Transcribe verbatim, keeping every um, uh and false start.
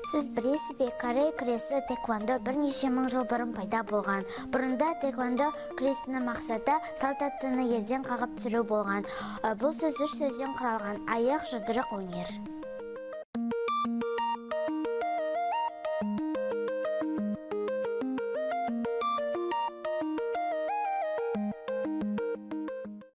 Сіз білесіз бе, Корей күресі тэквондо бірнеше мың жыл бұрын пайда болған. Бұрында тэквондо күресінің мақсаты салтаттыны ерден қағып түсіру болған. Бұл сөз үш сөзден құралған: аяқ, жұдырық, өнер.